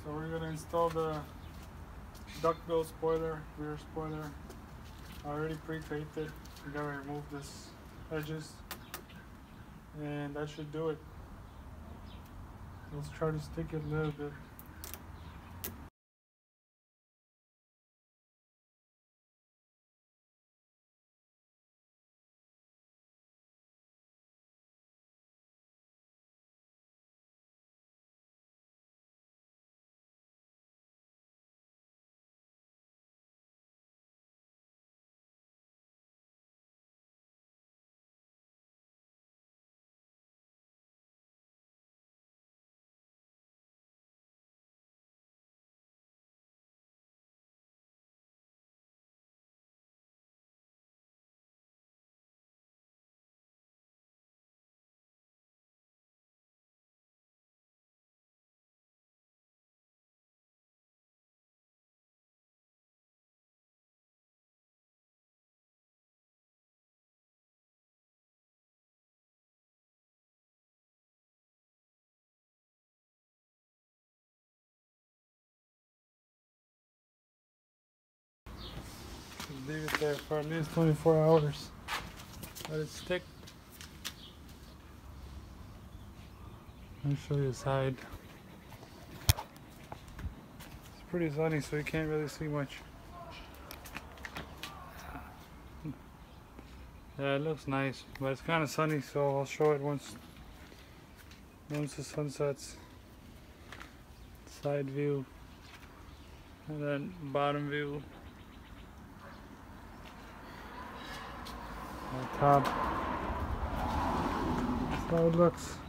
So we're going to install the DUCKBILL spoiler, rear spoiler. I already pre-taped it. We got to remove this edges, and that should do it. Let's try to stick it a little bit. Leave it there for at least 24 hours. Let it stick. Let me show you the side. It's pretty sunny, so you can't really see much. Yeah, it looks nice, but it's kind of sunny, so I'll show it once the sun sets. Side view, and then bottom view. On top. That's how it looks.